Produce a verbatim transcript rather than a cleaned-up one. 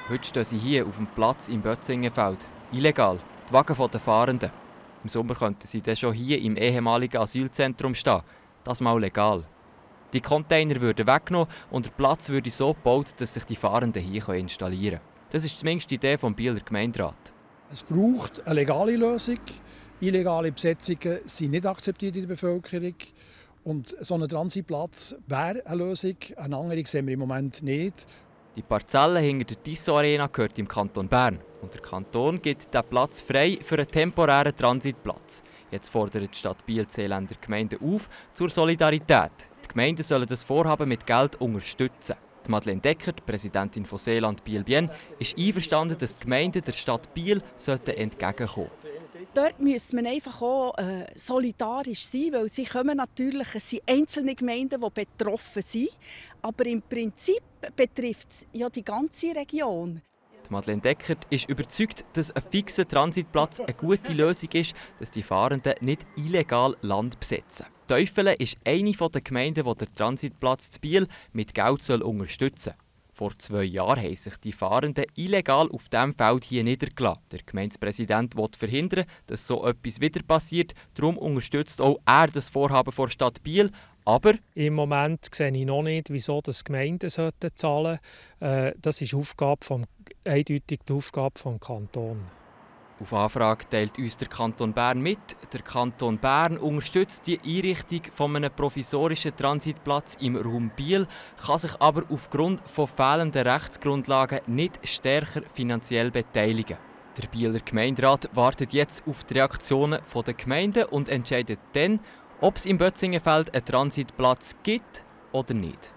Heute stehen sie hier auf dem Platz im Bötzingenfeld. Illegal. Die Wagen der Fahrenden. Im Sommer könnten sie dann schon hier im ehemaligen Asylzentrum stehen. Das mal legal. Die Container würden weggenommen und der Platz würde so gebaut, dass sich die Fahrenden hier installieren können. Das ist zumindest die Idee des Bieler Gemeinderats. Es braucht eine legale Lösung. Illegale Besetzungen sind nicht akzeptiert in der Bevölkerung. Und so ein Transitplatz wäre eine Lösung. Eine andere sehen wir im Moment nicht. Die Parzelle hinter der Tissot Arena gehört im Kanton Bern. Und der Kanton gibt diesen Platz frei für einen temporären Transitplatz. Jetzt fordert die Stadt Biel die Seeländer Gemeinden auf zur Solidarität. Die Gemeinden sollen das Vorhaben mit Geld unterstützen. Die Madeleine Deckert, Präsidentin von Seeland Biel-Bien, ist einverstanden, dass die Gemeinden der Stadt Biel entgegenkommen sollten. Dort müsste man einfach auch äh, solidarisch sein, weil sie kommen natürlich, es sind einzelne Gemeinden, die betroffen sind, aber im Prinzip betrifft es ja die ganze Region. Die Madeleine Deckert ist überzeugt, dass ein fixer Transitplatz eine gute Lösung ist, dass die Fahrenden nicht illegal Land besetzen. Teufelen ist eine der Gemeinden, die den Transitplatz zu Biel mit Geld unterstützen soll. Vor zwei Jahren haben sich die Fahrenden illegal auf diesem Feld hier niedergelassen. Der Gemeindepräsident will verhindern, dass so etwas wieder passiert. Darum unterstützt auch er das Vorhaben der Stadt Biel. Aber im Moment sehe ich noch nicht, wieso das Gemeinden zahlen sollten. Das ist Aufgabe vom, eindeutig die Aufgabe des Kantons. Auf Anfrage teilt uns der Kanton Bern mit. Der Kanton Bern unterstützt die Einrichtung von einem provisorischen Transitplatz im Raum Biel, kann sich aber aufgrund von fehlenden Rechtsgrundlagen nicht stärker finanziell beteiligen. Der Bieler Gemeinderat wartet jetzt auf die Reaktionen der Gemeinden und entscheidet dann, ob es im Bötzingenfeld einen Transitplatz gibt oder nicht.